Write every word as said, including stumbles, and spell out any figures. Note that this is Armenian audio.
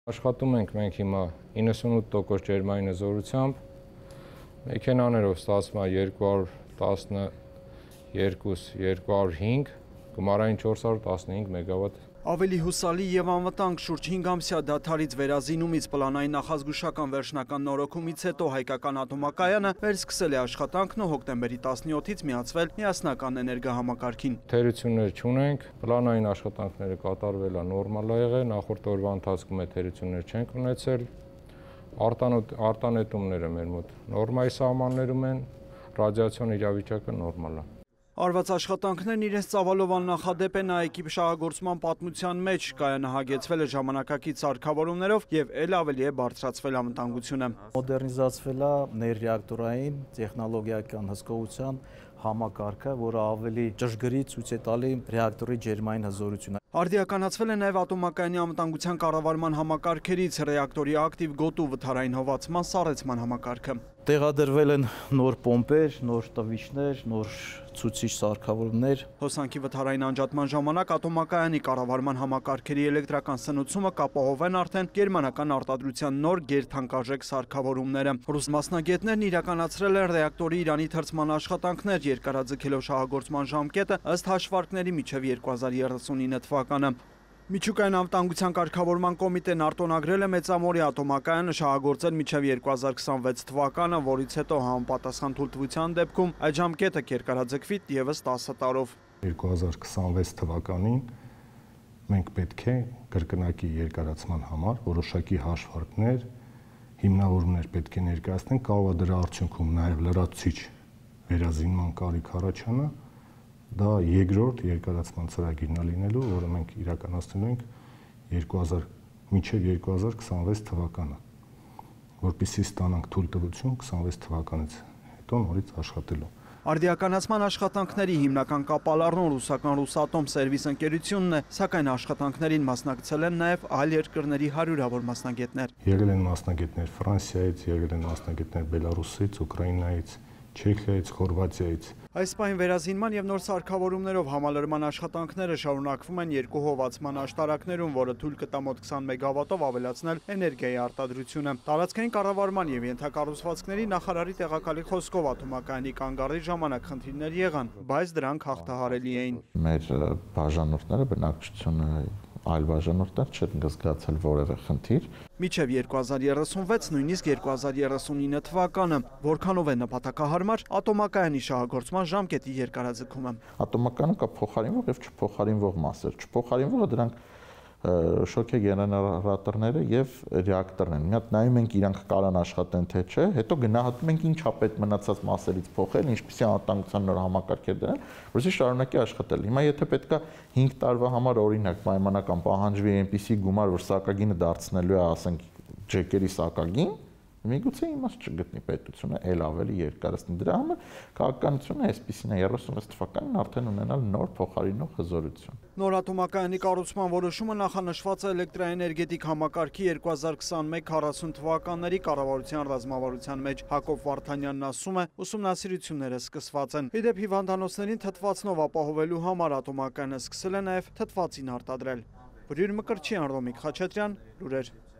Աշխատում ենք մենք հիմա իննսունութ տոկոս ջերմային հզորությամբ, մեքենաներով ստացվում է երկու հարյուր տասներկու երկու հարյուր հինգ, գումարային չորս հարյուր տասնհինգ մեգավատ։ Ավելի հուսալի եւ անվտանգ շուրջ հինգ ամսյա դադարից վերազինումից պլանային նախազգուշական վերջնական նորոգումից հետո հայկական ատոմակայանը վերսկսել է աշխատանքն ու հոկտեմբերի տասնյոթից միացվել միասնական էներգահամակարգին։ Թերություններ չունենք, պլանային աշխատանքները կատարվել է նորմալ ա եղել, նախորդ օրվա ընթացքում է թերություններ չենք ունեցել, արտանետումները մեր մոտ նորմայի սահմաններում են, ռադիացիոն իրավիճակը նորմալ է։ Արված աշխատանքներն իրենց ծավալով աննախադեպ են ԱԷԿ-ի շահագործման պատմության մեջ, կայանը հագեցվել է ժամանակակից սարքավորումներով եւ ել ավելի է բարձրացվել անվտանգությունը։ Մոդեռնիզացվել է ներռեակտորային տեխնոլոգիական հսկողության համակարգը, որը ավելի ճշգրիտ ցույց է տալի ռեակտորի ջերմային հզորությունը։ Արդիականացվել է նաև ատոմակայանի անվտանգության կառավարման համակարգերից ռեակտորի ակտիվ գոտու վթարային հովացման սառեցման համակարգը։ Տեղադրվել են նոր պոմպեր, նոր տվիչներ, նոր ցուցիչ սարքավորումներ։ Հոսանքի վթարային անջատման ժամանակ ատոմակայանի կառավարման համակարգերի էլեկտրական սնուցումը կապահովեն արդեն գերմանական արտադրության նոր գերթանկարժեք սարքավորումները։ Ռուս մասնագետներն իրականացրել են ռեակտորի Իրանի թրծման աշխատանքներ, երկարաձգելով շահագործման ժամկետը ըստ հաշվարկների մինչև երկու հազար երեսունինը թվականը։ Միջուկային անվտանգության կարգավորման կոմիտեն արտոնագրել է մեծամորի ատոմակայանը շահագործել մինչև երկու հազար քսանվեց թվականը, որից հետո համապատասխան թույլտվության դեպքում այդ ժամկետը կերկարաձգվի ևս տասը տարով։ երկու հազար քսանվեց թվականին մենք պետք է կրկնակի երկարացման համար որոշակի հաշվարկներ, հիմնավորումներ պետք է ներկայացնենք, կարող է դրա արդյունքում նաև լրացուցիչ վերազինման կարիք առաջանա։ Դա երկրորդ երկարացման ծրագիրն է լինելու, որը մենք իրականացնելու ենք երկու հազար մինչև երկու հազար քսանվեց թվականը, որպեսզի ստանանք թույլտվություն քսանվեց թվականից հետո նորից աշխատելու։ Արդիականացման աշխատանքների հիմնական կապալառն ռուսական Ռուսատոմ սերվիս ընկերությունն է, սակայն աշխատանքներին մասնակցել են նաև այլ երկրների հարյուրավոր մասնագետներ։ Եղել են մասնագետներ Ֆրանսիայից, եղել են մասնագետներ Բելարուսից, Ուկրաինայից, Չեխիայից, Խորվաթիայից։ Այս պահին վերազինման եւ նոր սարքավորումներով համալրման աշխատանքները շարունակվում են երկու հովացման աշտարակներում, որը թույլ կտա մոտ քսան մեգավատով ավելացնել էներգիայի արտադրությունը։ Տարածքային կառավարման եւ ենթակառուցվածքների նախարարի տեղակալի խոսքով ատոմակայանի կանգառի ժամանակ խնդիրներ եղան, բայց դրանք հաղթահարելի էին։ Մեր բաժանորդները բնակչությունը այլ բաժանորդներ չեն զգացել որևէ խնդիր։ Մինչև երկու հազար երեսունվեց, նույնիսկ երկու հազար երեսունինը թվականը, որքանով է նպատակահարմար ատոմակայանի շահագործման ժամկետի երկարաձգումը։ Ատոմակայանում կա փոխարինվող եւ չփոխարինվող մասեր։ Չփոխարինվողը դրանք շոկե գեներատորները եւ ռեակտորն են։ Մի հատ նայում ենք իրանք կարան աշխատեն թե չէ, հետո գնահատում ենք ինչա պետք մնացած մասերից փոխել, ինչպեսի անվտանգության նոր համակարգեր դնել, որովհետեւ շարունակի աշխատել։ Հիմա եթե պետքա հինգ տարվա համար օրինակ պայմանական պահանջվի այնպիսի գումար, որ սակագինը դարձնելու է, ասենք, ջեկերի սակագին, միգուցե իմաստ չգտնի պետությունը ել ավելի երկարացնի դրա համար քաղաքականությունը այսպեսին է երեսունվեց թվականին արդեն ունենալ նոր փոխարինող հզորություն։ Նոր ատոմակայանի կառուցման որոշումը նախանշված է էլեկտրաէներգետիկ համակարգի երկու հազար քսանմեկ քառասուն թվականների կառավարության ռազմավարության մեջ։ Հակոբ Վարդանյանն ասում է, ուսումնասիրությունները սկսված են։ Իդեպ հիվանդանոցներին թթվածնով ապահովելու համար ատոմակայանը սկսել է նաև թթվածին արտադրել։ Բրիր Մկրտչյան, Ռոմիկ Խաչատրյան, լուրեր։